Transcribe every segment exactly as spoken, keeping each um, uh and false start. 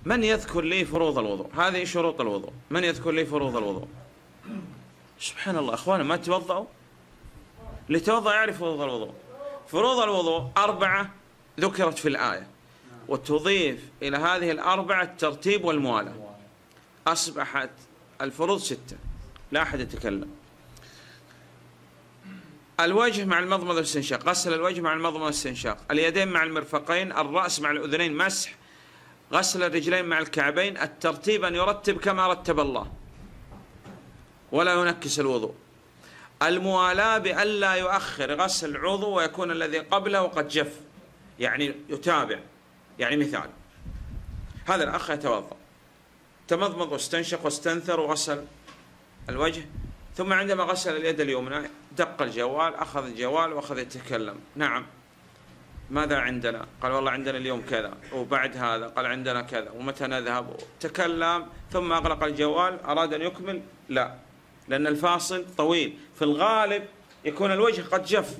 من يذكر لي فروض الوضوء؟ هذه شروط الوضوء. من يذكر لي فروض الوضوء؟ سبحان الله، أخوانا ما توضأوا؟ اللي توضأ يعرف فروض الوضوء. فروض الوضوء أربعة ذكرت في الآية، وتضيف إلى هذه الأربعة الترتيب والموالاة، أصبحت الفروض ستة، لا أحد يتكلم. الوجه مع المضمضة والاستنشاق، غسل الوجه مع المضمضة والاستنشاق، اليدين مع المرفقين، الرأس مع الأذنين مسح، غسل الرجلين مع الكعبين. الترتيب أن يرتب كما رتب الله ولا ينكس الوضوء. الموالاة بألا يؤخر غسل عضو ويكون الذي قبله قد جف، يعني يتابع. يعني مثال، هذا الأخ يتوضأ، تمضمض واستنشق واستنثر وغسل الوجه، ثم عندما غسل اليد اليمنى دق الجوال، أخذ الجوال وأخذ يتكلم. نعم، ماذا عندنا؟ قال والله عندنا اليوم كذا، وبعد هذا قال عندنا كذا، ومتى نذهب؟ تكلم ثم أغلق الجوال، أراد أن يكمل، لا، لأن الفاصل طويل. في الغالب يكون الوجه قد جف،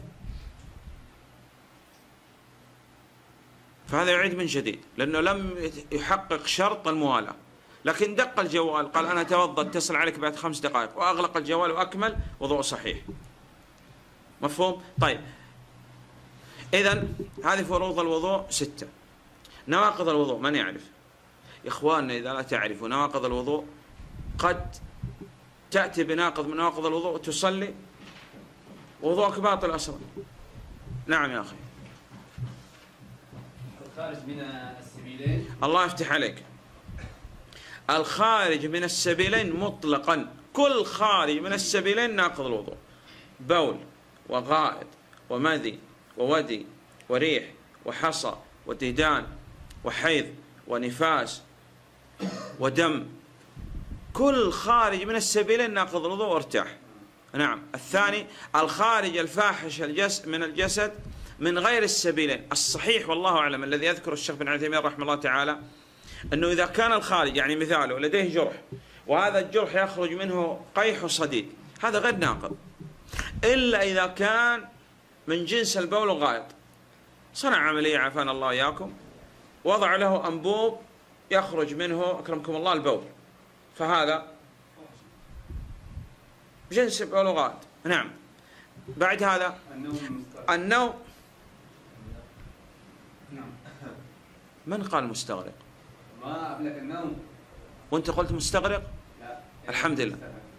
فهذا يعيد من جديد لأنه لم يحقق شرط الموالاة. لكن دق الجوال قال أنا أتوضأ، اتصل عليك بعد خمس دقائق، وأغلق الجوال وأكمل، وضوء صحيح. مفهوم؟ طيب، إذن هذه فروض الوضوء ستة. نواقض الوضوء من يعرف؟ يا إخواننا إذا لا تعرفوا نواقض الوضوء قد تأتي بناقض من نواقض الوضوء تصلي وضوءك باطل أصلا. نعم يا أخي. الخارج من السبيلين، الله يفتح عليك. الخارج من السبيلين مطلقا، كل خارج من السبيلين ناقض الوضوء، بول وغائط ومذي وودي وريح وحصى وديدان وحيض ونفاس ودم، كل خارج من السبيلين ناقض الوضوء وارتاح. نعم. الثاني الخارج الفاحش الجس من الجسد من غير السبيلين. الصحيح والله أعلم الذي يذكر الشيخ بن عثيمين رحمه الله تعالى أنه إذا كان الخارج، يعني مثاله لديه جرح وهذا الجرح يخرج منه قيح صديد، هذا غير ناقض، إلا إذا كان من جنس البول والغائط. صنع عملية عافانا الله إياكم، وضع له أنبوب يخرج منه أكرمكم الله البول، فهذا جنس البول والغائط. نعم. بعد هذا النوم. من قال مستغرق؟ ما أبلغ النوم وأنت قلت مستغرق؟ لا. الحمد لله.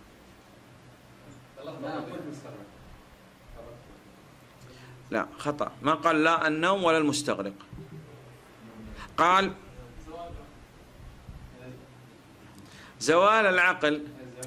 لا، خطأ، ما قال لا النوم ولا المستغرق، قال زوال العقل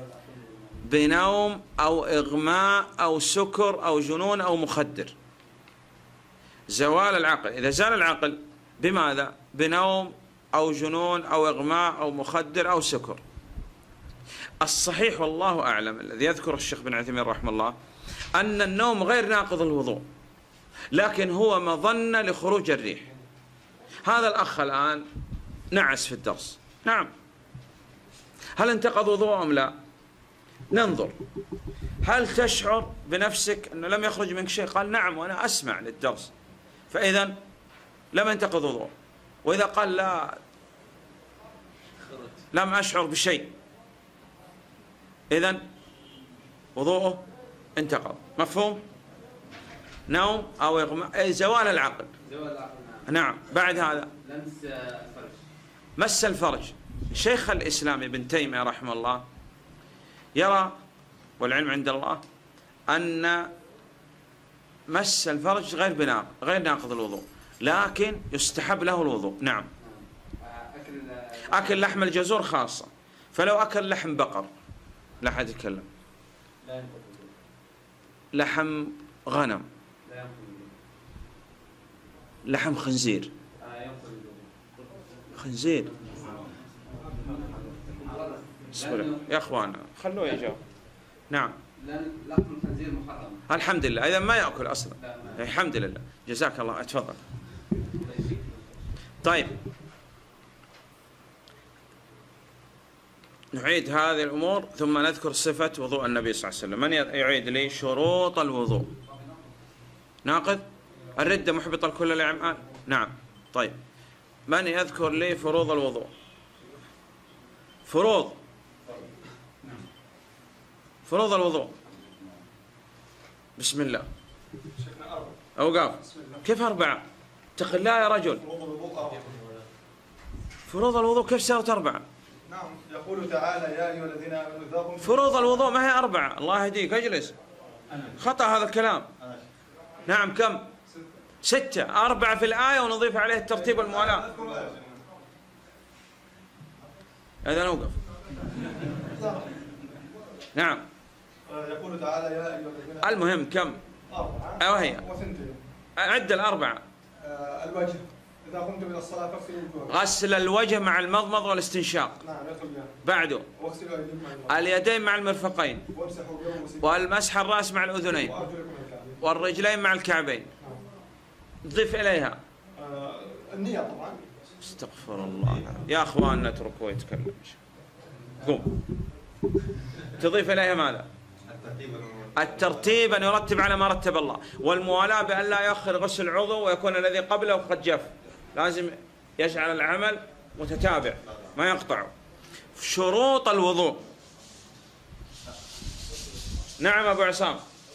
بنوم أو إغماء أو سكر أو جنون أو مخدر. زوال العقل، إذا زال العقل بماذا؟ بنوم أو جنون أو إغماء أو مخدر أو سكر. الصحيح والله أعلم الذي يذكر الشيخ بن عثيمين رحمه الله أن النوم غير ناقض الوضوء، لكن هو مظنة لخروج الريح. هذا الأخ الآن نعس في الدرس، نعم، هل انتقض وضوء أم لا؟ ننظر، هل تشعر بنفسك أنه لم يخرج منك شيء؟ قال نعم وأنا أسمع للدرس، فإذا لم ينتقض وضوء. وإذا قال لا لم أشعر بشيء، إذن وضوءه انتقض. مفهوم؟ نوم أو إغماء، زوال العقل. زوال العقل. نعم. بعد هذا لمس الفرج. مس الفرج. شيخ الإسلام ابن تيمية رحمه الله يرى، والعلم عند الله، أن مس الفرج غير بناء غير ناقض الوضوء، لكن يستحب له الوضوء. نعم. أكل لحم الجزور خاصة، فلو أكل لحم بقر لا أحد يتكلم. لحم غنم، لحم خنزير، خنزير يا أخوانا خلوه يجاوب. نعم. لحم الخنزير محرم. الحمد لله، إذا ما يأكل أصلا. الحمد لله، جزاك الله. أتفضل. طيب، نعيد هذه الأمور ثم نذكر صفة وضوء النبي صلى الله عليه وسلم. من يعيد لي شروط الوضوء؟ ناقض الردة محبطة لكل الأعمال. نعم. طيب، من يذكر لي فروض الوضوء؟ فروض فروض الوضوء. بسم الله. أوقاف. كيف أربعة؟ اتق الله يا رجل. فروض الوضوء كيف صارت أربعة؟ نعم، يقول تعالى يا أيها الذين آمنوا إذا قمتم. فروض الوضوء ما هي أربعة، الله يهديك اجلس. خطأ هذا الكلام. نعم كم؟ ستة. أربعة في الآية ونضيف عليه الترتيب والموالاة. هذا نوقف. نعم. يقول تعالى يا أيها الذين. المهم كم؟ أربعة. أيوه هي. وثنتين. عد الأربعة. الوجه. إذا قمتم إلى الصلاة فاغسلوا وجوهكم. غسل الوجه مع المضمض والاستنشاق. نعم يدخل بها. بعده. واغسلوا أيديكم مع الماء. اليدين مع المرفقين. وامسحوا بهم وسيدكم. والمسح الرأس مع الأذنين. وأرجلكم إلى الكعبين. والرجلين مع الكعبين. ضف إليها. آه، النية طبعا. استغفر الله. يا أخوان نتركه يتكلم. قوم. تضيف إليها ماذا؟ الترتيب أن يرتب على ما رتب الله، والموالاة بأن لا يؤخر غسل العضو ويكون الذي قبله قد جف، لازم يجعل العمل متتابع ما يقطعه. شروط الوضوء. نعم أبو عصام.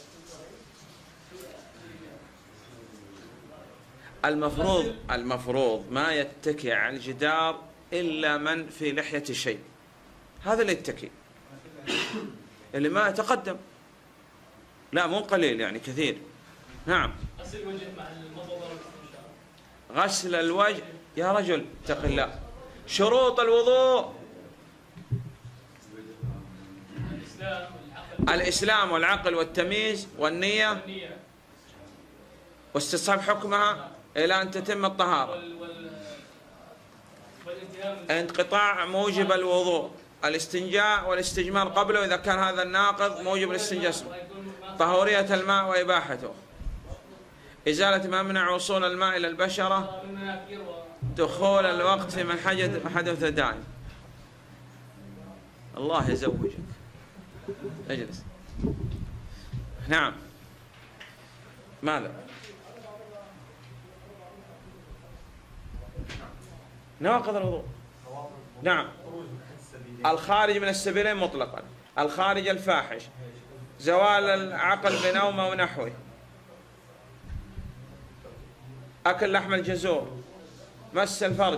المفروض المفروض ما يتكي على الجدار إلا من في لحية شيء، هذا اللي يتكي، اللي ما يتقدم لا مو قليل يعني كثير. نعم. غسل الوجه مع المضمضة والاستنشاق. غسل الوجه يا رجل اتق الله. شروط الوضوء. الإسلام والعقل. الإسلام والعقل والتمييز والنية والنية. واستصحاب حكمها إلى أن تتم الطهارة. وال وال والانتهاء من انقطاع موجب الوضوء. الاستنجاء والاستجمار قبله إذا كان هذا الناقض موجب الاستنجاء. طهورية الماء وإباحته. إزالة ما منع وصول الماء إلى البشرة. دخول الوقت في من حدث دائم. الله يزوجك. اجلس. نعم. ماذا؟ نواقض الوضوء. نعم. الخارج من السبيلين مطلقا. الخارج الفاحش. زوال العقل بنوم أو نحوه. أكل لحم الجزور. مس الفرج.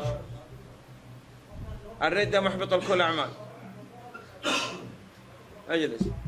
الردة محبط الكل أعمال. اجلس.